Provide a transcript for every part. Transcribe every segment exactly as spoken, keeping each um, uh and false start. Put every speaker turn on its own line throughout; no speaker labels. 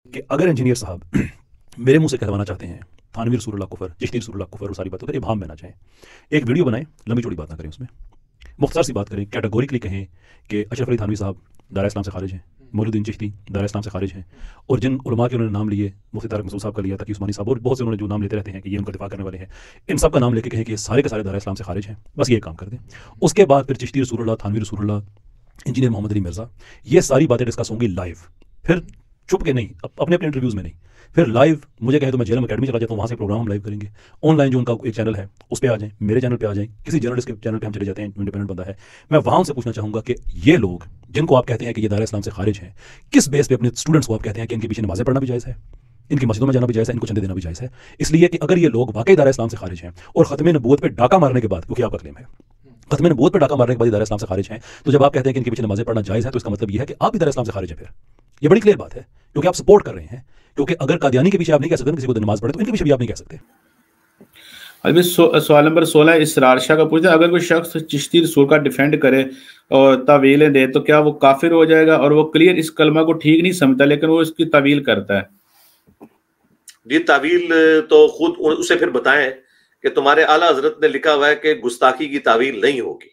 کہ اگر انجینئر صاحب میرے منہ سے کہلوانا چاہتے ہیں تھانوی رسول اللہ کفر، چشتی رسول اللہ کفر، وہ ساری باتیں پھر ابہام میں نہ جائیں، ایک ویڈیو بنائیں، لمبی چوڑی بات نہ کریں، اس میں مختصر سی بات کریں، کیٹیگوریکلی کہیں کہ اشرف علی تھانوی صاحب دائرہ اسلام سے خارج ہیں، مولود الدین چشتی دائرہ اسلام سے خارج ہیں، اور جن علماء کے انہوں نے نام لیے، مفتی طارق مسعود صاحب کا لیا، تقی عثمانی صاحب، اور بہت سے انہوں نے جو نام لیتے رہتے ہیں کہ یہ ان کا دفاع کرنے والے ہیں، ان سب کا نام لے کے کہیں کہ یہ سارے کے سارے دائرہ اسلام سے خارج ہیں، بس یہ کام کر دیں۔ اس کے بعد پھر چشتی رسول اللہ، تھانوی رسول اللہ، انجینئر محمد علی مرزا، یہ ساری باتیں ڈسکس ہوں گی لائیو، پھر چھپ کے نہیں، اپنے اپنے انٹرویوز میں نہیں، پھر لائیو مجھے کہیں تو میں جیلم اکیڈمی چلا جاتا ہوں، وہاں سے پروگرام ہم لائیو کریں گے، آن لائن جو ان کا ایک چینل ہے اس پہ آ جائیں، میرے چینل پہ آ جائیں، کسی جرنلسٹ کے چینل پہ ہم چلے جاتے ہیں، انڈیپینڈنٹ بندہ ہے، میں وہاں سے پوچھنا چاہوں گا کہ یہ لوگ جن کو آپ کہتے ہیں کہ یہ دائرہ اسلام سے خارج ہیں، کس بیس پہ اپنے اسٹوڈنٹس کو آپ کہتے ہیں کہ ان کے پیچھے نمازیں پڑھنا بھی جائز ہے، ان کی مسجدوں میں جانا بھی جائز ہے، ان کو چندے دینا بھی جائز ہے؟ اس لیے کہ اگر یہ لوگ واقعی دائرہ اسلام سے خارج ہیں اور ختم نبوت پہ ڈاکہ مارنے کے بعد، کیونکہ آپ کا کلیم ہے ختم نبوت پہ ڈاکہ مارنے کے بعد دائرہ اسلام سے خارج ہیں، تو جب آپ کہتے ہیں کہ ان کے پیچھے نمازیں پڑھنا جائز ہے تو اس کا مطلب یہ ہے کہ آپ بھی دائرہ اسلام سے خارج ہیں، پھر یہ بڑی کلیئر بات ہے، کیونکہ آپ سپورٹ کر رہے ہیں، کیونکہ اگر قادیانی کے پیچھے آپ نہیں کہہ سکتے کسی کو نماز پڑھے تو ان کے پیچھے بھی آپ نہیں کہہ سکتے۔
ابھی سوال نمبر سولہ اسرار شاہ کا پوچھتا ہے، اگر کوئی شخص چشتی رسول کا ڈیفینڈ کرے اور تعویلیں دے تو کیا وہ کافر ہو جائے گا؟ اور وہ کلیئر اس کلمہ کو ٹھیک نہیں سمجھتا لیکن وہ اس کی تعویل کرتا ہے۔
جی تعویل تو خود اسے پھر بتائیں کہ تمہارے اعلیٰ حضرت نے لکھا ہوا ہے کہ گستاخی کی تعویل نہیں ہوگی،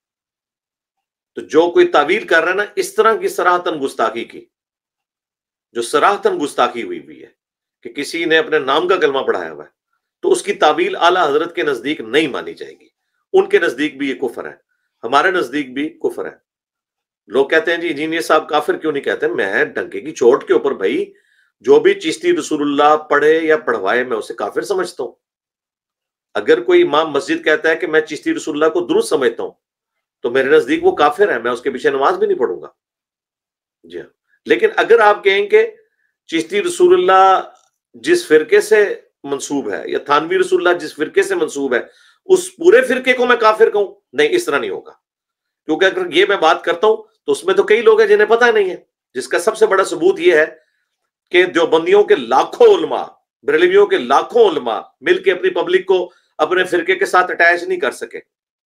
تو جو کوئی تعویل کر رہا ہے نا اس طرح کی صراحتاً گستاخی کی، جو صراحتاً گستاخی ہوئی ہوئی ہے کہ کسی نے اپنے نام کا کلمہ پڑھایا ہوا ہے، تو اس کی تعویل اعلیٰ حضرت کے نزدیک نہیں مانی جائے گی، ان کے نزدیک بھی یہ کفر ہے، ہمارے نزدیک بھی کفر ہے۔ لوگ کہتے ہیں جی انجینئر صاحب کافر کیوں نہیں کہتے؟ میں ڈنکے کی چوٹ کے اوپر بھائی جو بھی چشتی رسول اللہ پڑھے یا پڑھوائے میں اسے کافر سمجھتا ہوں۔ اگر کوئی امام مسجد کہتا ہے کہ میں چشتی رسول اللہ کو درست سمجھتا ہوں تو میرے نزدیک وہ کافر ہے، میں اس کے پیچھے نماز بھی نہیں پڑھوں گا۔ جی ہاں، لیکن اگر آپ کہیں کہ چشتی رسول اللہ جس فرقے سے منسوب ہے یا تھانوی رسول اللہ جس فرقے سے منسوب ہے اس پورے فرقے کو میں کافر کہوں، نہیں، اس طرح نہیں ہوگا، کیونکہ اگر یہ میں بات کرتا ہوں تو اس میں تو کئی لوگ ہیں جنہیں پتہ نہیں ہے، جس کا سب سے بڑا ثبوت یہ ہے کہ دیوبندیوں کے لاکھوں علماء، بریلویوں کے لاکھوں علماء مل کے اپنی پبلک کو اپنے فرقے کے ساتھ اٹیچ نہیں کر سکے،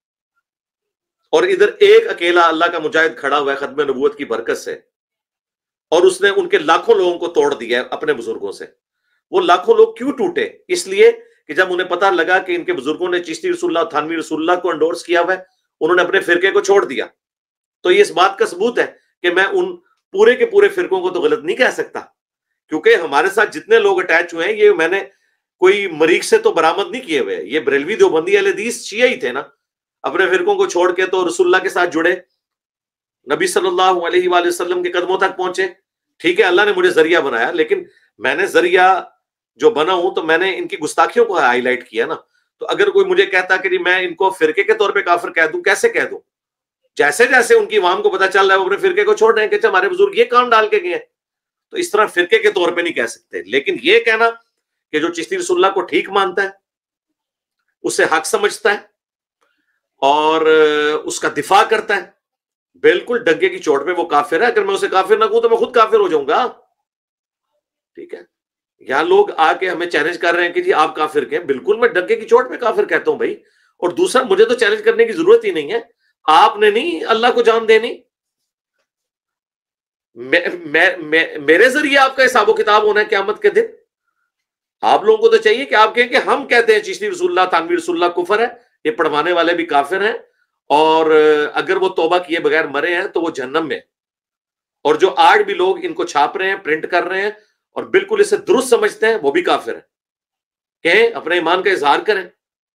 اور ادھر ایک اکیلا اللہ کا مجاہد کھڑا ہوا ہے ختم نبوت کی برکت سے، اور اس نے ان کے لاکھوں لوگوں کو توڑ دیا ہے اپنے بزرگوں سے۔ وہ لاکھوں لوگ کیوں ٹوٹے؟ اس لیے کہ جب انہیں پتہ لگا کہ ان کے بزرگوں نے چشتی رسول اللہ، تھانوی رسول اللہ کو انڈورس کیا ہوا ہے، انہوں نے اپنے فرقے کو چھوڑ دیا۔ تو یہ اس بات کا ثبوت ہے کہ میں ان پورے کے پورے فرقوں کو تو غلط نہیں کہہ سکتا، کیونکہ ہمارے ساتھ جتنے لوگ اٹیچ ہوئے ہیں یہ میں نے کوئی مریخ سے تو برآمد نہیں کیے ہوئے، یہ بریلوی دیوبندی اہل حدیث شیعہ ہی تھے نا، اپنے فرقوں کو چھوڑ کے تو رسول اللہ کے ساتھ جڑے، نبی صلی اللہ علیہ وآلہ وسلم کے قدموں تک پہنچے۔ ٹھیک ہے، اللہ نے مجھے ذریعہ بنایا، لیکن میں نے ذریعہ جو بنا ہوں تو میں نے ان کی گستاخیوں کو ہائی لائٹ کیا نا۔ تو اگر کوئی مجھے کہتا کہ جی میں ان کو فرقے کے طور پہ کافر کہہ دوں، کیسے کہہ دوں؟ جیسے جیسے ان کی عوام کو پتا چل رہا ہے وہ اپنے فرقے کو چھوڑ رہے ہیں کہ ہمارے بزرگ یہ کام ڈال کے گئے ہیں، تو اس طرح فرقے کے طور پہ نہیں کہہ سکتے۔ لیکن یہ کہنا کہ جو چشتی رسول اللہ کو ٹھیک مانتا ہے، اسے حق سمجھتا ہے اور اس کا دفاع کرتا ہے، بالکل ڈنکے کی چوٹ پہ وہ کافر ہے۔ اگر میں اسے کافر نہ کہوں تو میں خود کافر ہو جاؤں گا۔ ٹھیک ہے، یہاں لوگ آ کے ہمیں چیلنج کر رہے ہیں کہ جی آپ کافر کہیں، بالکل میں ڈنکے کی چوٹ پہ کافر کہتا ہوں بھائی۔ اور دوسرا، مجھے تو چیلنج کرنے کی ضرورت ہی نہیں ہے، آپ نے نہیں اللہ کو جان دینی، میرے ذریعے آپ کا حساب و کتاب ہونا ہے قیامت کے دن۔ آپ لوگوں کو تو چاہیے کہ آپ کہیں کہ ہم کہتے ہیں چشتی رسول اللہ، تھانوی رسول اللہ کفر ہے، یہ پڑھوانے والے بھی کافر ہیں، اور اگر وہ توبہ کیے بغیر مرے ہیں تو وہ جہنم میں، اور جو آج بھی لوگ ان کو چھاپ رہے ہیں، پرنٹ کر رہے ہیں اور بالکل اسے درست سمجھتے ہیں، وہ بھی کافر ہیں۔ کہیں اپنے ایمان کا اظہار کریں۔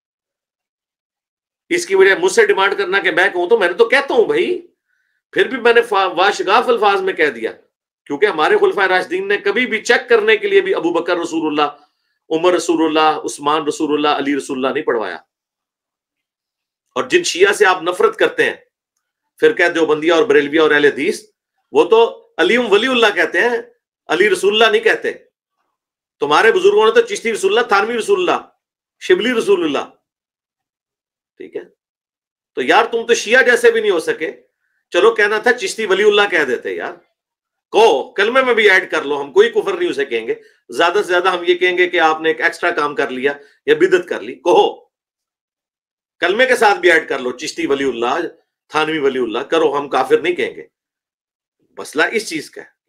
اس کی وجہ مجھ سے ڈیمانڈ کرنا کہ میں کہوں، تو میں نے تو کہتا ہوں بھائی، پھر بھی میں نے واشگاف الفاظ میں کہہ دیا، کیونکہ ہمارے خلفائے راشدین نے کبھی بھی چیک کرنے کے لیے بھی ابو بکر رسول اللہ، عمر رسول اللہ، عثمان رسول اللہ، علی رسول اللہ نہیں پڑھوایا۔ اور جن شیعہ سے آپ نفرت کرتے ہیں، فرقہ دیوبندیہ اور بریلویہ اور اہل حدیث، وہ تو علی ولی اللہ کہتے ہیں، علی رسول اللہ نہیں کہتے۔ تمہارے بزرگوں نے تو چشتی رسول اللہ، تھانوی رسول اللہ، شبلی رسول اللہ۔ ٹھیک ہے، تو یار تم تو شیعہ جیسے بھی نہیں ہو سکے، چلو کہنا تھا چشتی ولی اللہ کہہ دیتے یار، کہو کلمے میں بھی ایڈ کر لو، ہم کوئی کفر نہیں اسے کہیں گے، زیادہ سے زیادہ ہم یہ کہیں گے کہ آپ نے ایک ایکسٹرا کام کر لیا یا بدعت کر لی، کہو کلمے کے ساتھ بھی ایڈ کر لو، چشتی ولی اللہ، تھانوی ولی اللہ کرو، ہم کافر نہیں کہیں گے۔ مسئلہ اس چیز کا ہے،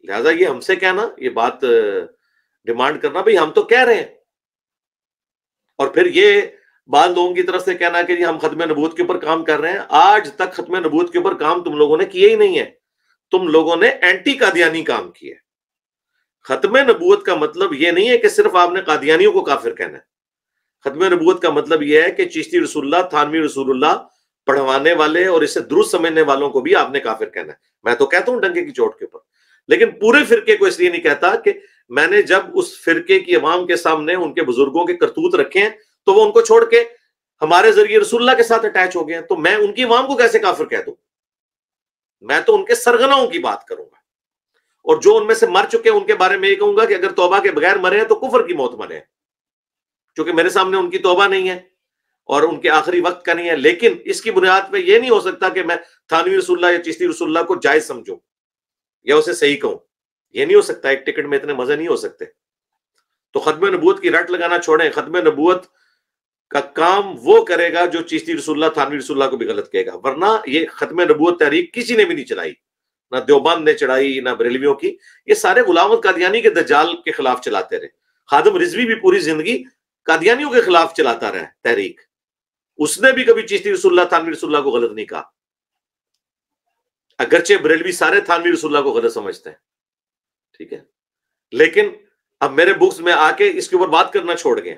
لہذا یہ ہم سے کہنا، یہ بات ڈیمانڈ کرنا بھئی ہم تو کہہ رہے ہیں، اور پھر یہ بعض لوگوں کی طرف سے کہنا کہ جی ہم ختم نبوت کے اوپر کام کر رہے ہیں. آج تک ختم نبوت کے اوپر کام تم لوگوں نے کیے ہی نہیں ہے، تم لوگوں نے اینٹی قادیانی کام کیا ہے. ختم نبوت کا مطلب یہ نہیں ہے کہ صرف آپ نے قادیانیوں کو کافر کہنا ہے. ختم نبوت کا مطلب یہ ہے کہ چشتی رسول اللہ، تھانوی رسول اللہ پڑھوانے والے اور اسے درست سمجھنے والوں کو بھی آپ نے کافر کہنا ہے. میں تو کہتا ہوں ڈنکے کی چوٹ کے اوپر، لیکن پورے فرقے کو اس لیے نہیں کہتا کہ میں نے جب اس فرقے کی عوام کے سامنے ان کے بزرگوں کے کرتوت رکھے ہیں تو وہ ان کو چھوڑ کے ہمارے ذریعے رسول اللہ کے ساتھ اٹیچ ہو گئے ہیں، تو میں ان کی عوام کو کیسے کافر کہہ دوں؟ میں تو ان کے سرغناؤں کی بات کروں گا، اور جو ان میں سے مر چکے ہیں ان کے بارے میں یہ کہوں گا کہ اگر توبہ کے بغیر مرے ہیں تو کفر کی موت مرے ہیں، کیونکہ میرے سامنے ان کی توبہ نہیں ہے اور ان کے آخری وقت کا نہیں ہے. لیکن اس کی بنیاد پہ یہ نہیں ہو سکتا کہ میں تھانوی رسول اللہ یا چشتی رسول اللہ کو جائز سمجھوں یا اسے صحیح کہوں. یہ نہیں ہو سکتا، ایک ٹکٹ میں اتنے مزے نہیں ہو سکتے. تو ختم نبوت کی رٹ لگانا چھوڑیں. ختم نبوت کا کام وہ کرے گا جو چشتی رسول اللہ، تھانوی رسول اللہ کو بھی غلط کہے گا. ورنہ یہ ختم نبوت تحریک کسی نے بھی نہیں چلائی، نہ دیوبند نے چڑھائی نہ بریلویوں کی. یہ سارے غلام قادیانی کے دجال کے خلاف چلاتے رہے. خادم رضوی بھی پوری زندگی قادیانیوں کے خلاف چلاتا رہا تحریک. اس نے بھی کبھی چشتی رسول اللہ، تھانوی رسول اللہ کو غلط نہیں کہا، اگرچہ بریلوی سارے تھانوی رسول اللہ کو غلط سمجھتے ہیں. ٹھیک ہے، لیکن اب میرے بکس میں آ کے اس کے اوپر بات کرنا چھوڑ گئے،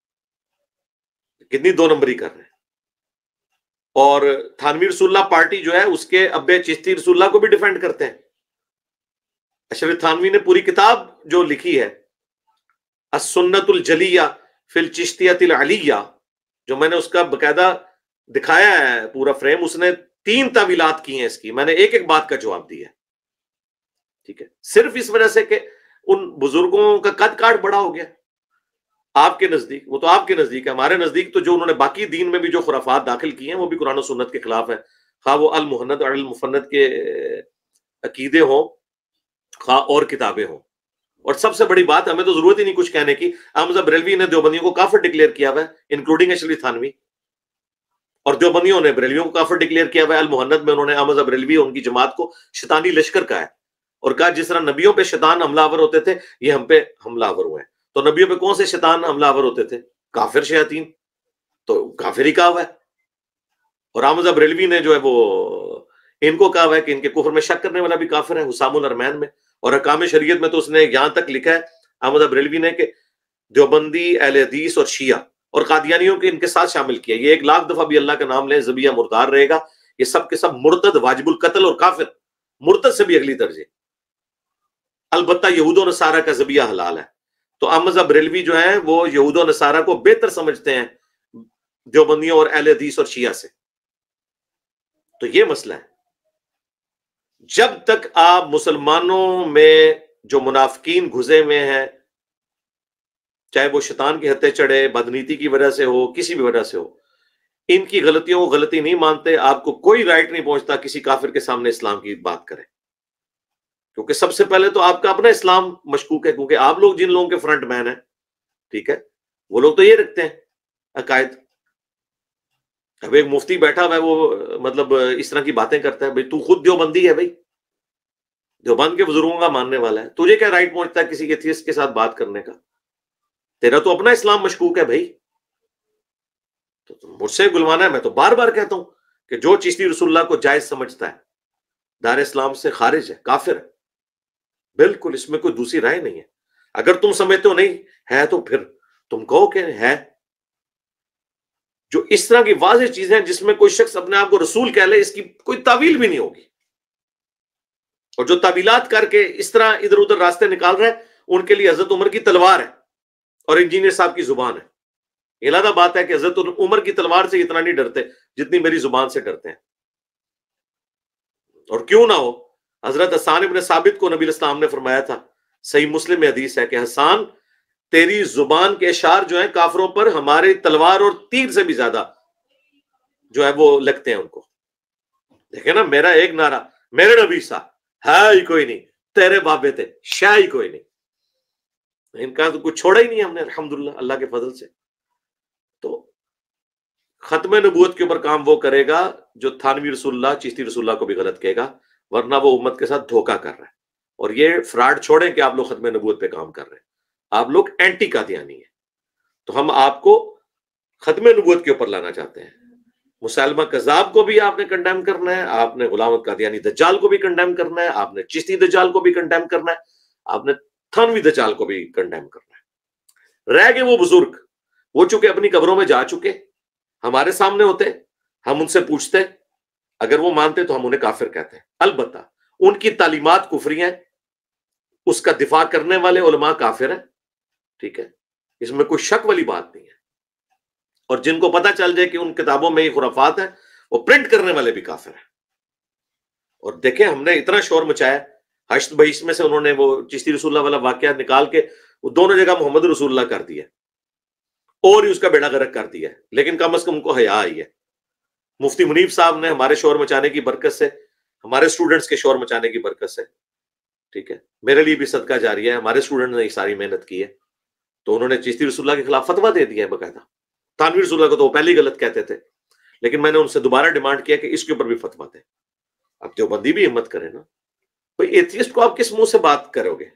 کتنی دو نمبری کر رہے ہیں. اور تھانوی رسول اللہ پارٹی جو ہے اس کے ابے چشتی رسول اللہ کو بھی ڈیفینڈ کرتے ہیں. اشرف تھانوی نے پوری کتاب جو لکھی ہے السنت الجلیہ فی الچشتیۃ العلیہ، جو میں نے اس کا باقاعدہ دکھایا ہے پورا فریم، اس نے تین تعویلات کی ہیں اس کی، میں نے ایک ایک بات کا جواب دیا ہے. ٹھیک ہے، صرف اس وجہ سے کہ ان بزرگوں کا قد کاٹ بڑا ہو گیا آپ کے نزدیک. وہ تو آپ کے نزدیک ہے، ہمارے نزدیک تو جو انہوں نے باقی دین میں بھی جو خرافات داخل کی ہیں وہ بھی قرآن و سنت کے خلاف ہے، خواہ وہ المحند اور المفند کے عقیدے ہوں خواہ اور کتابیں ہوں. اور سب سے بڑی بات، ہمیں تو ضرورت ہی نہیں کچھ کہنے کی، احمد بریلوی نے دیوبندیوں کو کافر ڈکلیئر کیا ہوا ہے انکلوڈنگ اشرف تھانوی، اور دیوبندیوں نے بریلویوں کو کافر ڈکلیئر کیا ہوا ہے. المحند میں انہوں نے احمد بریلوی ان کی جماعت کو شیطانی لشکر کہا ہے، اور کہا جس طرح نبیوں پہ شیطان حملہ آور ہوتے تھے یہ ہم پہ حملہ آور ہوئے ہیں. تو نبیوں پہ کون سے شیطان حملہ آور ہوتے تھے؟ کافر شیاطین، تو کافر ہی کہا ہوا ہے. اور احمد بریلوی نے جو ہے وہ ان کو کہا ہوا ہے کہ ان کے کفر میں شک کرنے والا بھی کافر ہے حسام الارمین میں. اور احکام شریعت میں تو اس نے یہاں تک لکھا ہے احمد بریلوی نے کہ دیوبندی، اہل حدیث اور شیعہ اور قادیانیوں کے ان کے ساتھ شامل کیا. یہ ایک لاکھ دفعہ بھی اللہ کا نام لیں ذبیحہ مردار رہے گا. یہ سب کے سب مرتد، واجب القتل اور کافر، مرتد سے بھی اگلی درجے. البتہ یہود و نصارہ کا ذبیحہ حلال ہے. تو احمد بریلوی جو ہیں وہ یہود و نصارہ کو بہتر سمجھتے ہیں دیوبندیوں اور اہل حدیث اور شیعہ سے. تو یہ مسئلہ ہے. جب تک آپ مسلمانوں میں جو منافقین گھسے ہوئے ہیں، چاہے وہ شیطان کے ہتھے چڑھے، بدنیتی کی وجہ سے ہو، کسی بھی وجہ سے ہو، ان کی غلطیوں کو غلطی نہیں مانتے، آپ کو کوئی رائٹ نہیں پہنچتا کسی کافر کے سامنے اسلام کی بات کریں. کیونکہ سب سے پہلے تو آپ کا اپنا اسلام مشکوک ہے، کیونکہ آپ لوگ جن لوگوں کے فرنٹ مین ہیں، ٹھیک ہے، وہ لوگ تو یہ رکھتے ہیں عقائد. اب ایک مفتی بیٹھا ہوا ہے وہ مطلب اس طرح کی باتیں کرتا ہے، بھئی تو خود دیوبندی ہے، بھئی دیوبند کے بزرگوں کا ماننے والا ہے، تجھے کیا رائٹ پہنچتا ہے کسی ایتھیسٹ کے ساتھ بات کرنے کا؟ تیرا تو اپنا اسلام مشکوک ہے بھائی. تو مجھ سے گلوانا ہے، میں تو بار بار کہتا ہوں کہ جو چشتی رسول اللہ کو جائز سمجھتا ہے دار اسلام سے خارج ہے، کافر ہے. بالکل اس میں کوئی دوسری رائے نہیں ہے. اگر تم سمجھتے ہو نہیں ہے تو پھر تم کہو کہ ہے. جو اس طرح کی واضح چیزیں جس میں کوئی شخص اپنے آپ کو رسول کہہ لے، اس کی کوئی تعویل بھی نہیں ہوگی. اور جو تعویلات کر کے اس طرح ادھر ادھر راستے نکال رہے ہیں، ان کے لیے حضرت عمر کی تلوار ہے اور انجینئر صاحب کی زبان ہے. یہ علیحدہ بات ہے کہ حضرت عمر کی تلوار سے اتنا نہیں ڈرتے جتنی میری زبان سے ڈرتے ہیں. اور کیوں نہ ہو، حضرت حسان ابن ثابت کو نبی الاسلام نے فرمایا تھا، صحیح مسلم میں حدیث ہے کہ حسان تیری زبان کے اشار جو ہیں کافروں پر ہماری تلوار اور تیر سے بھی زیادہ جو ہے وہ لگتے ہیں ان کو. دیکھیں نا، میرا ایک نعرہ، میرے نبی سا ہے ہی کوئی نہیں، تیرے بابے تھے شاہ ہی کوئی نہیں. ان کا تو کچھ چھوڑا ہی نہیں ہم نے الحمدللہ اللہ کے فضل سے. تو ختم نبوت کے اوپر کام وہ کرے گا جو تھانوی رسول اللہ، چشتی رسول اللہ کو بھی غلط کہے گا، ورنہ وہ امت کے ساتھ دھوکہ کر رہا ہے. اور یہ فراڈ چھوڑیں کہ آپ لوگ ختم نبوت پہ کام کر رہے ہیں، آپ لوگ اینٹی قادیانی ہیں. تو ہم آپ کو ختم نبوت کے اوپر لانا چاہتے ہیں. مسلمہ کذاب کو بھی آپ نے کنڈیم کرنا ہے، آپ نے غلام احمد قادیانی دجال کو بھی کنڈیم کرنا ہے، آپ نے چشتی دجال کو بھی کنڈیم کرنا ہے، آپ نے تھانوی دجال کو بھی کنڈیم کرنا ہے. رہ گئے وہ بزرگ، وہ چونکہ اپنی قبروں میں جا چکے، ہمارے سامنے ہوتے، ہم ان سے پوچھتے، اگر وہ مانتے تو ہم انہیں کافر کہتے ہیں. البتہ ان کی تعلیمات کفری ہیں، اس کا دفاع کرنے والے علماء کافر ہیں. ٹھیک ہے، اس میں کوئی شک والی بات نہیں ہے. اور جن کو پتہ چل جائے کہ ان کتابوں میں یہ خرافات ہیں، وہ پرنٹ کرنے والے بھی کافر ہیں. اور دیکھیں ہم نے اتنا شور مچایا، حشد بہشت میں سے انہوں نے وہ چشتی رسول اللہ والا واقعہ نکال کے وہ دونوں جگہ محمد رسول اللہ کر دیا اور ہی اس کا بیڑا غرق کر دیا، لیکن کم از کم ان کو حیا آئی ہے. مفتی منیب صاحب نے ہمارے شور مچانے کی برکت سے، ہمارے اسٹوڈنٹس کے شور مچانے کی برکت سے، ٹھیک ہے، میرے لیے بھی صدقہ جاری ہے، ہمارے اسٹوڈنٹ نے یہ ساری محنت کی ہے، تو انہوں نے چشتی رسول اللہ کے خلاف فتویٰ دے دیا ہے باقاعدہ. تھانوی رسول اللہ کو تو وہ پہلے ہی غلط کہتے تھے، لیکن میں نے ان سے دوبارہ ڈیمانڈ کیا کہ اس کے اوپر بھی فتویٰ دیں. اب دیوبندی بھی ہمت کرے نا، کوئی ایتھیسٹ کو آپ کس منہ سے بات کرو گے؟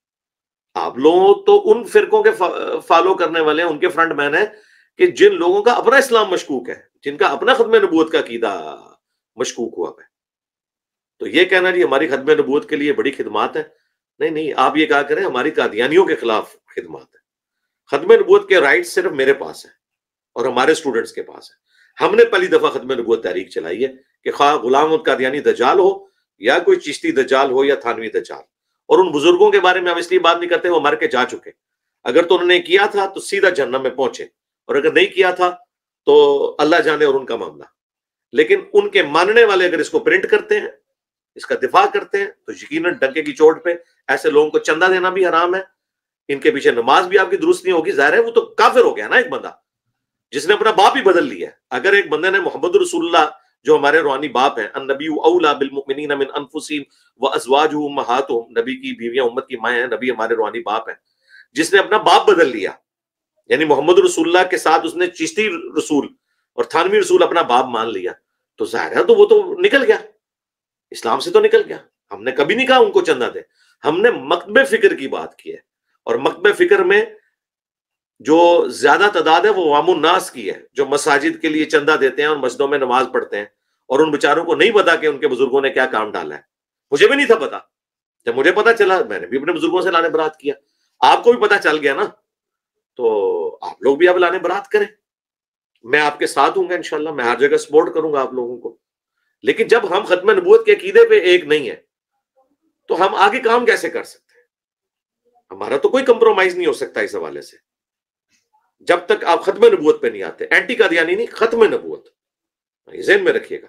آپ لوگ تو ان فرقوں کے فالو کرنے والے ہیں، ان کے فرنٹ مین ہیں کہ جن لوگوں کا اپنا اسلام مشکوک ہے، جن کا اپنا ختم نبوت کا عقیدہ مشکوک ہوا ہے. تو یہ کہنا جی ہماری ختم نبوت کے لیے بڑی خدمات ہیں، نہیں نہیں، آپ یہ کہا کریں ہماری قادیانیوں کے خلاف خدمات ہیں. ختم نبوت کے رائٹ صرف میرے پاس ہیں اور ہمارے اسٹوڈنٹس کے پاس ہیں. ہم نے پہلی دفعہ ختم نبوت تحریک چلائی ہے کہ خواہ غلام احمد قادیانی دجال ہو یا کوئی چشتی دجال ہو یا تھانوی دجال. اور ان بزرگوں کے بارے میں ہم اس لیے بات نہیں کرتے، وہ مر کے جا چکے. اگر تو انہوں نے کیا تھا تو سیدھا جہنم میں پہنچے، اور اگر نہیں کیا تھا تو اللہ جانے اور ان کا معاملہ. لیکن ان کے ماننے والے اگر اس کو پرنٹ کرتے ہیں، اس کا دفاع کرتے ہیں، تو یقیناً ڈنکے کی چوٹ پہ ایسے لوگوں کو چندہ دینا بھی حرام ہے، ان کے پیچھے نماز بھی آپ کی درست نہیں ہوگی. ظاہر ہے وہ تو کافر ہو گیا نا ایک بندہ جس نے اپنا باپ ہی بدل لیا ہے. اگر ایک بندے نے محمد رسول اللہ جو ہمارے روحانی باپ ہیں، النبی اولا بالمؤمنین من انفسہم وازواجہ امہاتہم، نبی کی بیویاں امت کی مائیں ہیں، نبی ہمارے روحانی باپ ہیں، جس نے اپنا باپ بدل لیا، یعنی محمد رسول اللہ کے ساتھ اس نے چشتی رسول اور تھانوی رسول اپنا باپ مان لیا، تو ظاہر ہے تو وہ تو نکل گیا، اسلام سے تو نکل گیا. ہم نے کبھی نہیں کہا ان کو چندہ دے، ہم نے مکتب فکر کی بات کی ہے. اور مکتب فکر میں جو زیادہ تعداد ہے وہ عوام الناس کی ہے، جو مساجد کے لیے چندہ دیتے ہیں اور مسجدوں میں نماز پڑھتے ہیں، اور ان بیچاروں کو نہیں پتا کہ ان کے بزرگوں نے کیا کام ڈالا ہے. مجھے بھی نہیں تھا پتا، جب مجھے پتا چلا میں نے بھی اپنے بزرگوں سے لانے برات کیا. آپ کو بھی پتا چل گیا نا، تو آپ لوگ بھی اب لانے برات کریں. میں آپ کے ساتھ ہوں گا انشاءاللہ، میں ہر جگہ سپورٹ کروں گا آپ لوگوں کو. لیکن جب ہم ختم نبوت کے عقیدے پہ ایک نہیں ہے تو ہم آگے کام کیسے کر سکتے ہیں؟ ہمارا تو کوئی کمپرومائز نہیں ہو سکتا اس حوالے سے جب تک آپ ختم نبوت پہ نہیں آتے. اینٹی قادیانی نہیں، ختم نبوت، یہ ذہن میں رکھیے گا.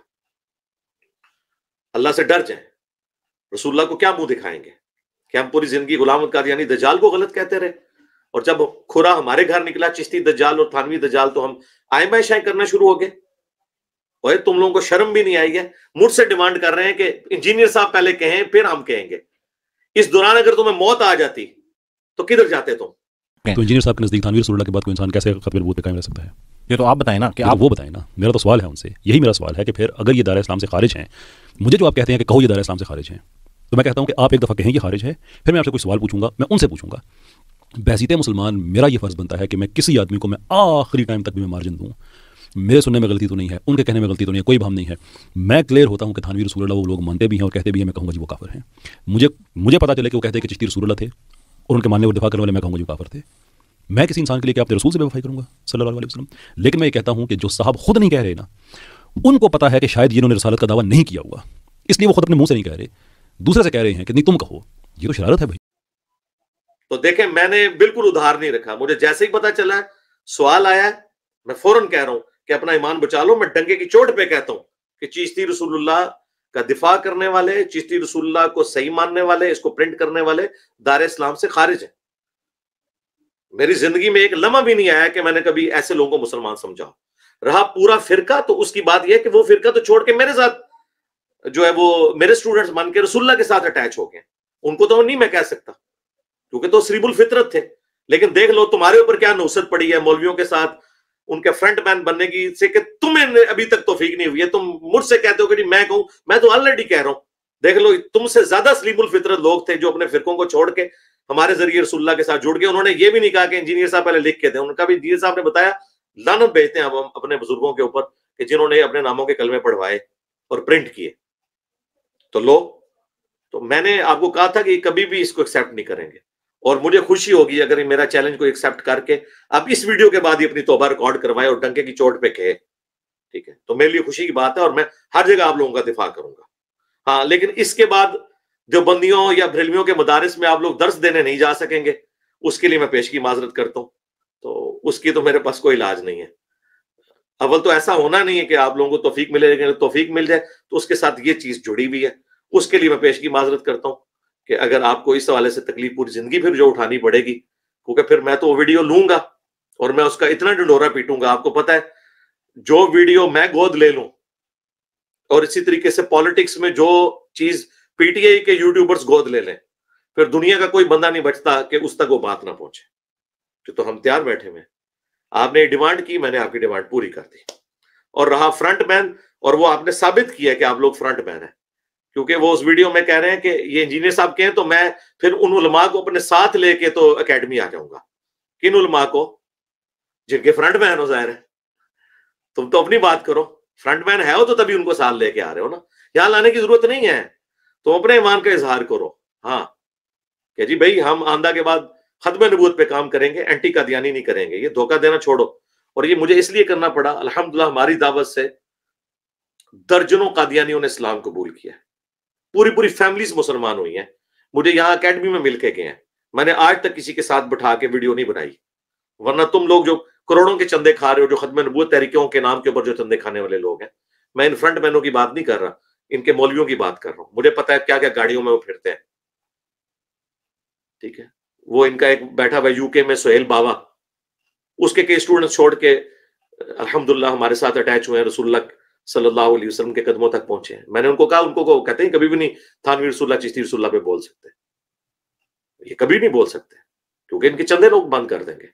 اللہ سے ڈر جائیں. رسول اللہ کو کیا منہ دکھائیں گے کہ ہم پوری زندگی غلام احمد قادیانی دجال کو غلط کہتے رہے، اور جب کھرا ہمارے گھر نکلا چشتی دجال اور تھانوی دجال تو ہم آئمہ شائع کرنا شروع ہو گئے. اور تم لوگوں کو شرم بھی نہیں آئی ہے، مجھ سے ڈیمانڈ کر رہے ہیں کہ انجینئر صاحب پہلے کہیں پھر ہم کہیں گے. اس دوران اگر تمہیں موت آ جاتی تو کدھر جاتے تم؟
تو انجینئر صاحب کے نزدیک تھانوی رسول اللہ کے بعد کوئی انسان کیسے ختم نبوت پہ قائم رہ سکتا ہے؟
یہ تو آپ بتائیں نا کہ
آپ وہ بتائیں نا. میرا تو سوال ہے ان سے، یہی میرا سوال ہے کہ پھر اگر یہ دائرہ اسلام سے خارج ہیں، مجھے جو آپ کہتے ہیں کہ کہو یہ دائرہ اسلام سے خارج ہیں، تو میں کہتا ہوں کہ آپ ایک دفعہ کہیں یہ خارج ہے، پھر میں آپ سے کوئی سوال پوچھوں گا، میں ان سے پوچھوں گا. بحیثیت مسلمان میرا یہ فرض بنتا ہے کہ میں کسی آدمی کو میں آخری ٹائم تک بھی میں مارجن دوں. میرے سننے میں غلطی تو نہیں ہے، ان کے کہنے میں غلطی تو نہیں ہے، کوئی بہم نہیں ہے. میں کلیئر ہوتا ہوں کہ تھانوی رسول اللہ وہ لوگ مانتے بھی ہیں اور کہتے بھی ہیں، میں کہوں گا جی وہ کافر ہیں. مجھے مجھے پتا چلے کہ وہ کہتے ہیں کہ چشتی رسول اللہ تھے اور ان کے ماننے اور دفاع کرنے والے میں کہوں گا جی وہ کافر تھے. میں کسی انسان کے لیے کہ آپ رسول سے بے وفائی کروں گا صلی اللہ علیہ وسلم. لیکن میں یہ کہتا ہوں کہ جو صاحب خود نہیں کہہ رہے نا، ان کو پتا ہے کہ شاید یہ انہوں نے رسالت کا دعویٰ نہیں کیا ہوا، اس لیے وہ خود اپنے منہ سے نہیں کہہ رہے، دوسرے سے کہہ رہے ہیں کہ نہیں تم کہو. یہ تو شرارت ہے بھائی.
تو دیکھیں میں نے بالکل ادھار نہیں رکھا. مجھے جیسے ہی پتا چلا ہے، سوال آیا ہے، میں فوراً کہہ رہا ہوں کہ اپنا ایمان بچا لو. میں ڈنگے کی چوٹ پہ کہتا ہوں کہ چشتی رسول اللہ کا دفاع کرنے والے، چشتی رسول اللہ کو صحیح ماننے والے، اس کو پرنٹ کرنے والے دار اسلام سے خارج ہیں. میری زندگی میں ایک لمحہ بھی نہیں آیا کہ میں نے کبھی ایسے لوگوں کو مسلمان سمجھا. رہا پورا فرقہ تو اس کی بات یہ ہے کہ وہ فرقہ تو چھوڑ کے میرے ساتھ جو ہے وہ میرے سٹوڈنٹس مان کے رسول اللہ کے ساتھ اٹیچ ہو گئے. ان کو تو نہیں میں کہہ سکتا کیونکہ تو سریب الفطرت تھے. لیکن دیکھ لو تمہارے اوپر کیا نوست پڑی ہے مولویوں کے ساتھ ان کے فرنٹ مین بننے کی سے کہ تمہیں ابھی تک توفیق نہیں ہوئی ہے. تم مجھ سے کہتے ہو کہ جی میں کہوں، میں تو آلریڈی کہہ رہا ہوں دیکھ لو تم سے زیادہ سلیم الفطرت لوگ تھے جو اپنے فرقوں کو چھوڑ کے ہمارے ذریعے رسول اللہ کے ساتھ جڑ گئے. انہوں نے یہ بھی نہیں کہا کہ انجینئر صاحب پہلے لکھ کے دیں. ان کا بھی انجینئر صاحب نے بتایا لعنت بھیجتے ہیں ہم اپنے بزرگوں کے اوپر کہ جنہوں نے اپنے ناموں کے کلمے پڑھوائے اور پرنٹ کیے. تو لو, تو میں نے آپ کو کہا تھا کہ کبھی بھی اس کو ایکسیپٹ نہیں کریں گے, اور مجھے خوشی ہوگی اگر میرا چیلنج کو ایکسیپٹ کر کے آپ اس ویڈیو کے بعد ہی اپنی توبہ ریکارڈ کروائے اور ڈنکے کی چوٹ پہ کہے. ٹھیک ہے, تو میرے لیے خوشی کی بات ہے اور میں ہر جگہ آپ لوگوں کا دفاع کروں گا. ہاں, لیکن اس کے بعد جو بندیوں یا بریلویوں کے مدارس میں آپ لوگ درس دینے نہیں جا سکیں گے, اس کے لیے میں پیشگی معذرت کرتا ہوں. تو اس کی تو میرے پاس کوئی علاج نہیں ہے. اول تو ایسا ہونا نہیں ہے کہ آپ لوگوں کو توفیق ملے, لیکن توفیق مل جائے تو اس کے ساتھ یہ چیز جڑی ہوئی ہے. اس کے لیے میں پیشگی معذرت کرتا ہوں کہ اگر آپ کو اس حوالے سے تکلیف پوری زندگی پھر جو اٹھانی پڑے گی, کیونکہ پھر میں تو وہ ویڈیو لوں گا اور میں اس کا اتنا ڈنڈورا پیٹوں گا. آپ کو پتا ہے جو ویڈیو میں گود لے لوں اور اسی طریقے سے پالیٹکس میں جو چیز پی ٹی آئی کے یوٹیوبرز گود لے لیں, پھر دنیا کا کوئی بندہ نہیں بچتا کہ اس تک وہ بات نہ پہنچے. تو ہم تیار بیٹھے ہوئے, آپ نے ڈیمانڈ کی, میں نے آپ کی ڈیمانڈ پوری کر دی. اور رہا فرنٹ مین, اور وہ آپ نے ثابت کیا کہ آپ لوگ فرنٹ مین ہیں, کیونکہ وہ اس ویڈیو میں کہہ رہے ہیں کہ یہ انجینئر صاحب کہیں تو میں پھر ان علماء کو اپنے ساتھ لے کے تو اکیڈمی آ جاؤں گا. کن علماء کو؟ جن کے فرنٹ مین ہو. ظاہر ہے تم تو اپنی بات کرو, فرنٹ مین ہے ہو تو تبھی ان کو ساتھ لے کے آ رہے ہو نا. یہاں لانے کی ضرورت نہیں ہے, تم اپنے ایمان کا اظہار کرو. ہاں کہ جی بھائی ہم آندہ کے بعد ختم نبوت پہ کام کریں گے, اینٹی قادیانی نہیں کریں گے. یہ دھوکہ دینا چھوڑو. اور یہ مجھے اس لیے کرنا پڑا, الحمدللہ ہماری دعوت سے درجنوں قادیانیوں نے اسلام قبول کیا, پوری پوری فیملیز مسلمان ہوئی ہیں. مجھے یہاں اکیڈمی میں مل کے گئے ہیں. میں نے آج تک کسی کے ساتھ بٹھا کے ویڈیو نہیں بنائی, ورنہ تم لوگ جو کروڑوں کے چندے کھا رہے ہو, جو ختم نبوت تحریکوں کے نام کے اوپر جو چندے کھانے والے لوگ ہیں, میں ان فرنٹ مینوں کی بات نہیں کر رہا, ان کے مولویوں کی بات کر رہا ہوں. مجھے پتا ہے کیا کیا گاڑیوں میں وہ پھرتے ہیں. ٹھیک ہے, وہ ان کا ایک بیٹھا ہوا یو کے میں سہیل بابا, اس کے کئی اسٹوڈنٹ چھوڑ کے الحمدللہ ہمارے ساتھ اٹیچ ہوئے ہیں, رسول اللہ صلی اللہ علیہ وسلم کے قدموں تک پہنچے ہیں. میں نے ان کو کہا, ان کو کہتے ہیں کبھی بھی نہیں تھانوی رسول اللہ چشتی رسول اللہ پہ بول سکتے, یہ کبھی نہیں بول سکتے کیونکہ ان کے چندے لوگ بند کر دیں گے.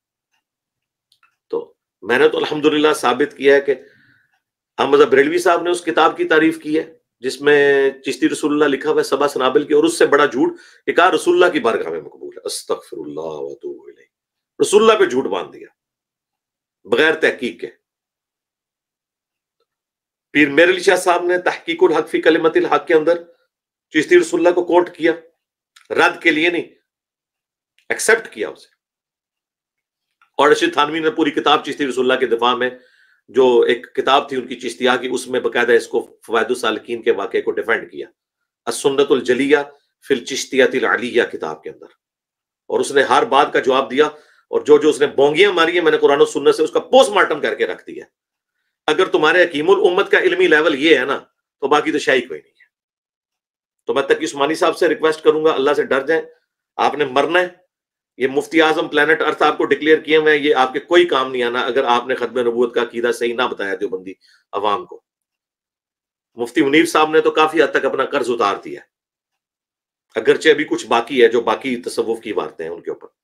تو میں نے تو الحمدللہ ثابت کیا ہے کہ احمد بریلوی صاحب نے اس کتاب کی تعریف کی ہے جس میں چشتی رسول اللہ لکھا ہوا ہے سبا سنابل کی, اور اس سے بڑا جھوٹ کہ کہا رسول اللہ کی بارگاہ میں مقبول ہے. استغفر اللہ و اتوب الیہ. رسول اللہ پہ جھوٹ باندھ دیا بغیر تحقیق کے. پیر میر علی شاہ صاحب نے تحقیق الحق فی کلمت الحق کے اندر چشتی رسول اللہ کو کوٹ کیا, رد کے لیے نہیں, ایکسپٹ کیا اسے. اور رشید تھانوی نے پوری کتاب چشتی رسول اللہ کے دفاع میں, جو ایک کتاب تھی ان کی چشتیہ کی, اس میں باقاعدہ اس کو فوائد السالکین کے واقعے کو ڈیفینڈ کیا, السنت الجلیہ فی الچشتیۃ العلیہ کتاب کے اندر. اور اس نے ہر بات کا جواب دیا, اور جو جو اس نے بونگیاں ماری ہیں میں نے قرآن و سنت سے اس کا پوسٹ مارٹم کر کے رکھ دیا. اگر تمہارے حکیم الامت کا علمی لیول یہ ہے نا, تو باقی تو شاہی کوئی نہیں ہے. تو میں تقی عثمانی صاحب سے ریکویسٹ کروں گا, اللہ سے ڈر جائیں, آپ نے مرنا ہے. یہ مفتی اعظم پلانٹ ارتھ آپ کو ڈکلیئر کیے ہوئے ہیں, یہ آپ کے کوئی کام نہیں آنا اگر آپ نے ختم نبوت کا عقیدہ صحیح نہ بتایا دیوبندی عوام کو. مفتی منیر صاحب نے تو کافی حد تک اپنا قرض اتار دیا, اگرچہ ابھی کچھ باقی ہے جو باقی تصوف کی باتیں ہیں ان کے اوپر.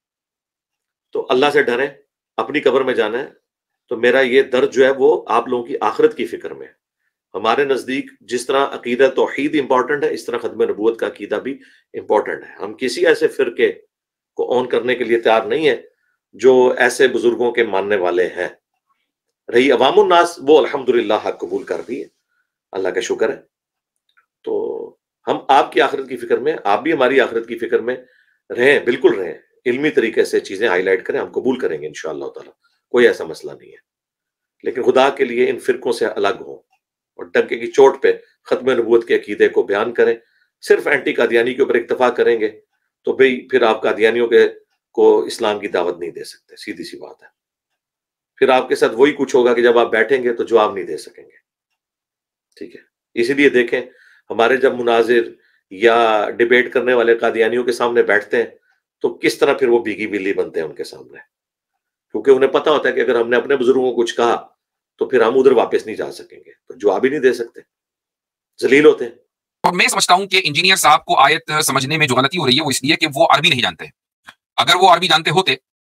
تو اللہ سے ڈریں, اپنی قبر میں جانا ہے. تو میرا یہ درد جو ہے وہ آپ لوگوں کی آخرت کی فکر میں ہے. ہمارے نزدیک جس طرح عقیدہ توحید امپورٹنٹ ہے, اس طرح ختم نبوت کا عقیدہ بھی امپورٹنٹ ہے. ہم کسی ایسے فرقے کو اون کرنے کے لیے تیار نہیں ہے جو ایسے بزرگوں کے ماننے والے ہیں. رہی عوام الناس, وہ الحمدللہ حق قبول کر دی ہے, اللہ کا شکر ہے. تو ہم آپ کی آخرت کی فکر میں, آپ بھی ہماری آخرت کی فکر میں رہیں, بالکل رہیں, علمی طریقے سے چیزیں ہائی لائٹ کریں, ہم قبول کریں گے انشاءاللہ تعالی, کوئی ایسا مسئلہ نہیں ہے. لیکن خدا کے لیے ان فرقوں سے الگ ہوں اور ڈنکے کی چوٹ پہ ختم نبوت کے عقیدے کو بیان کریں. صرف اینٹی قادیانی کے اوپر اکتفا کریں گے تو بھئی پھر آپ قادیانیوں کے کو اسلام کی دعوت نہیں دے سکتے, سیدھی سی بات ہے. پھر آپ کے ساتھ وہی کچھ ہوگا کہ جب آپ بیٹھیں گے تو جواب نہیں دے سکیں گے. ٹھیک ہے, اسی لیے دیکھیں ہمارے جب مناظر یا ڈیبیٹ کرنے والے قادیانیوں کے سامنے بیٹھتے ہیں تو کس طرح پھر وہ بھیگی بلی بنتے ہیں ان کے سامنے, کیونکہ انہیں پتا ہوتا ہے کہ اگر ہم نے اپنے بزرگوں کو کچھ کہا تو پھر ہم ادھر واپس نہیں جا سکیں گے, تو جواب ہی نہیں دے سکتے, ذلیل ہوتے ہیں.
اور میں سمجھتا ہوں کہ انجینئر صاحب کو آیت سمجھنے میں جو غلطی ہو رہی ہے وہ اس لیے کہ وہ عربی نہیں جانتے. اگر وہ عربی جانتے ہوتے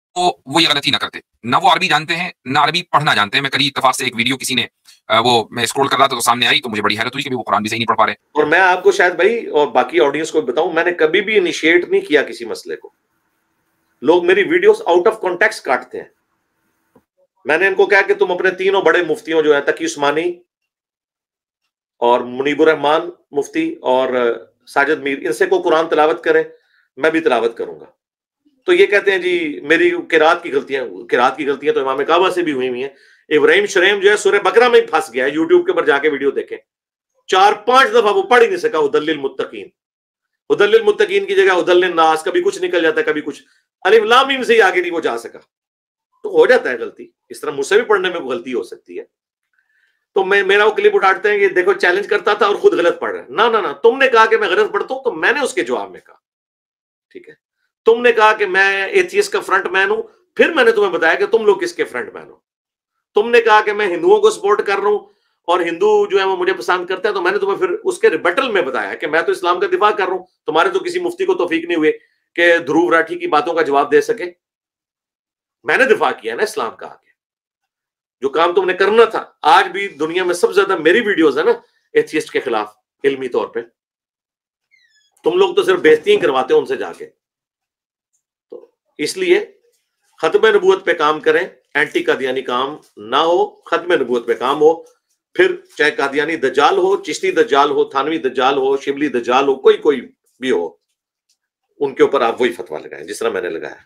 وہ یہ غلطی نہ کرتے. نہ وہ عربی جانتے ہیں نہ عربی پڑھنا جانتے ہیں. میں کل اتفاق سے ایک ویڈیو کسی نے وہ میں اسکرول کر رہا تھا تو سامنے آئی تو مجھے بڑی حیرت ہوئی کہ وہ قرآن بھی صحیح نہیں پڑھ پا رہے.
اور میں آپ کو شاید بھائی اور باقی آڈینس کو بتاؤں، میں نے کبھی بھی انیشیٹ نہیں کیا کسی مسئلے کو. لوگ میری ویڈیوز آؤٹ آف کانٹیکسٹ کاٹتے ہیں. میں نے ان کو کہا کہ تم اپنے تینوں بڑے مفتیوں جو ہیں تقی عثمانی اور منیب الرحمان مفتی اور ساجد میر، ان سے کو قرآن تلاوت کریں، میں بھی تلاوت کروں گا. تو یہ کہتے ہیں جی میری قرات کی غلطیاں قرات کی غلطیاں تو امام کعبہ سے بھی ہوئی ہوئی ہیں. ابراہیم شریم جو ہے سورہ بقرہ میں پھنس گیا ہے، یوٹیوب کے اوپر جا کے ویڈیو دیکھیں، چار پانچ دفعہ وہ پڑھ ہی نہیں سکا ہدی للمتقین. ہدی للمتقین کی جگہ ہدی للناس، کبھی کچھ نکل جاتا ہے کبھی کچھ، الف لام میم سے ہی آگے نہیں وہ جا سکا. تو ہو جاتا ہے غلطی، اس طرح مجھ سے بھی پڑھنے میں غلطی ہو سکتی ہے. تو میں میرا وہ کلپ اٹھاتے ہیں کہ دیکھو چیلنج کرتا تھا اور خود غلط پڑھ رہا ہے. نہ نہ نہ تم نے کہا کہ میں غلط پڑھتا ہوں تو میں نے اس کے جواب میں کہا ٹھیک ہے. تم نے کہا کہ میں ایتھیسٹ کا فرنٹ مین ہوں، پھر میں نے تمہیں بتایا کہ تم لوگ کس کے فرنٹ مین ہو. تم نے کہا کہ میں ہندوؤں کو سپورٹ کر رہا ہوں اور ہندو جو ہے وہ مجھے پسند کرتا ہے، تو میں نے تمہیں پھر اس کے ریبٹل میں بتایا کہ میں تو اسلام کا دفاع کر رہا ہوں. تمہارے تو کسی مفتی کو توفیق نہیں ہوئے کہ دھروو راٹھی کی باتوں کا جواب دے سکے. میں نے دفاع کیا نا اسلام کا آگے، جو کام تم نے کرنا تھا. آج بھی دنیا میں سب سے زیادہ میری ویڈیوز ہیں نا ایتھیسٹ کے خلاف علمی طور پہ. تم لوگ تو صرف بےزتی ہی کرواتے ہو ان سے جا کے. تو اس لیے ختم نبوت پہ کام کریں، اینٹی قادیانی کام نہ ہو، ختم نبوت پہ کام ہو. پھر چاہے قادیانی دجال ہو، چشتی دجال ہو، تھانوی دجال ہو، شبلی دجال ہو، کوئی کوئی بھی ہو، ان کے اوپر آپ وہی فتویٰ لگائیں جس طرح میں نے لگایا.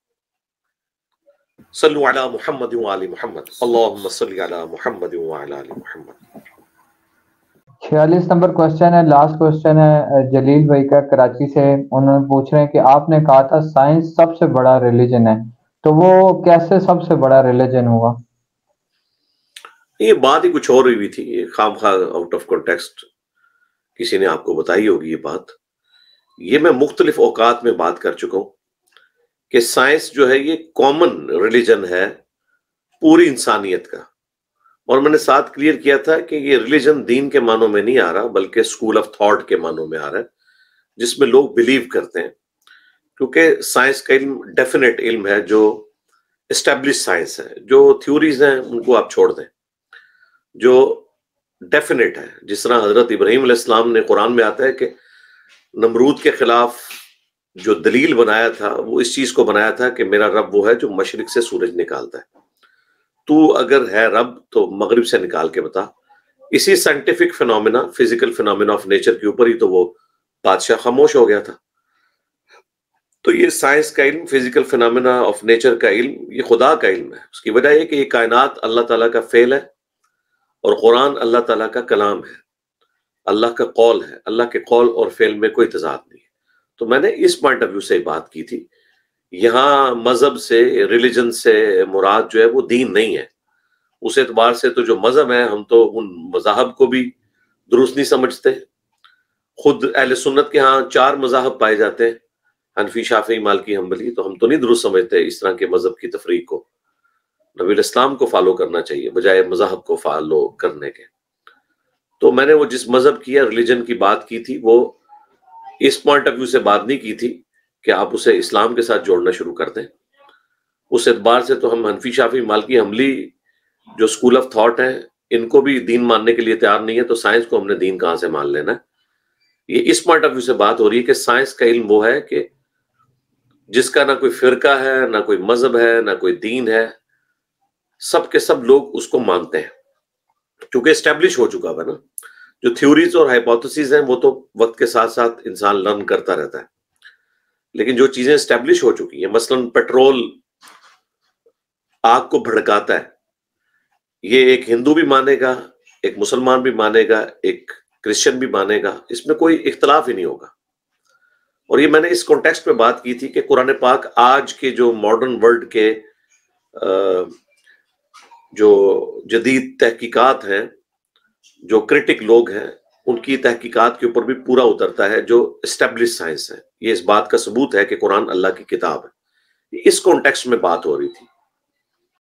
صلو علی محمد وعلی محمد، اللہم صلی علی محمد وعلی آل محمد.
چھیالیس نمبر کوشچن ہے، لاسٹ کوشچن ہے جلیل بھائی کا کراچی سے. انہوں نے پوچھ رہے ہیں کہ آپ نے کہا تھا سائنس سب سے بڑا ریلیجن ہے، تو وہ کیسے سب سے بڑا ریلیجن ہوا؟
یہ بات ہی کچھ اور ہوئی تھی، یہ خام خواہ آؤٹ آف کانٹیکسٹ کسی نے آپ کو بتائی ہوگی یہ بات. یہ میں مختلف اوقات میں بات کر چکا ہوں کہ سائنس جو ہے یہ کامن ریلیجن ہے پوری انسانیت کا. اور میں نے ساتھ کلیئر کیا تھا کہ یہ ریلیجن دین کے معنوں میں نہیں آ رہا بلکہ اسکول آف تھاٹ کے معنوں میں آ رہا ہے، جس میں لوگ بلیو کرتے ہیں. کیونکہ سائنس کا علم ڈیفینیٹ علم ہے، جو اسٹیبلش سائنس ہے. جو تھیوریز ہیں ان کو آپ چھوڑ دیں. جو ڈیفینیٹ ہے، جس طرح حضرت ابراہیم علیہ السلام نے قرآن میں آتا ہے کہ نمرود کے خلاف جو دلیل بنایا تھا وہ اس چیز کو بنایا تھا کہ میرا رب وہ ہے جو مشرق سے سورج نکالتا ہے، تو اگر ہے رب تو مغرب سے نکال کے بتا. اسی scientific phenomena, physical phenomena of nature کے اوپر ہی تو وہ بادشاہ خاموش ہو گیا تھا. تو یہ سائنس کا علم، فزیکل فنومینا آف نیچر کا علم، یہ خدا کا علم ہے. اس کی وجہ یہ کہ یہ کائنات اللہ تعالیٰ کا فعل ہے اور قرآن اللہ تعالیٰ کا کلام ہے، اللہ کا قول ہے. اللہ کے قول اور فعل میں کوئی تضاد نہیں ہے. تو میں نے اس پوائنٹ آف ویو سے بات کی تھی. یہاں مذہب سے، ریلیجن سے مراد جو ہے وہ دین نہیں ہے. اس اعتبار سے تو جو مذہب ہے ہم تو ان مذاہب کو بھی درست نہیں سمجھتے. خود اہل سنت کے ہاں چار مذاہب پائے جاتے ہیں، حنفی، شافعی، مالکی، حنبلی. تو ہم تو نہیں درست سمجھتے اس طرح کے مذہب کی تفریق کو. نبی الاسلام کو فالو کرنا چاہیے بجائے مذہب کو فالو کرنے کے. تو میں نے وہ جس مذہب کی یا ریلیجن کی بات کی تھی وہ اس پوائنٹ آف ویو سے بات نہیں کی تھی کہ آپ اسے اسلام کے ساتھ جوڑنا شروع کر دیں. اس اعتبار سے تو ہم حنفی، شافعی، مالکی، حنبلی جو اسکول آف تھاٹ ہیں ان کو بھی دین ماننے کے لیے تیار نہیں ہے. تو سائنس کو ہم نے دین کہاں سے مان لینا ہے؟ یہ اس پوائنٹ آف ویو سے بات ہو رہی ہے کہ سائنس کا علم وہ ہے کہ جس کا نہ کوئی فرقہ ہے، نہ کوئی مذہب ہے، نہ کوئی دین ہے، سب کے سب لوگ اس کو مانتے ہیں کیونکہ اسٹیبلش ہو چکا ہے نا. جو تھیوریز اور ہائپوتھیسز ہیں وہ تو وقت کے ساتھ ساتھ انسان لرن کرتا رہتا ہے، لیکن جو چیزیں اسٹیبلش ہو چکی ہیں، مثلا پیٹرول آگ کو بھڑکاتا ہے، یہ ایک ہندو بھی مانے گا، ایک مسلمان بھی مانے گا، ایک کرسچن بھی مانے گا، اس میں کوئی اختلاف ہی نہیں ہوگا. اور یہ میں نے اس کانٹیکسٹ پہ بات کی تھی کہ قرآن پاک آج کے جو ماڈرن ورلڈ کے جو جدید تحقیقات ہیں، جو کرٹک لوگ ہیں، ان کی تحقیقات کے اوپر بھی پورا اترتا ہے، جو اسٹیبلش سائنس ہے. یہ اس بات کا ثبوت ہے کہ قرآن اللہ کی کتاب ہے. اس کانٹیکسٹ میں بات ہو رہی تھی.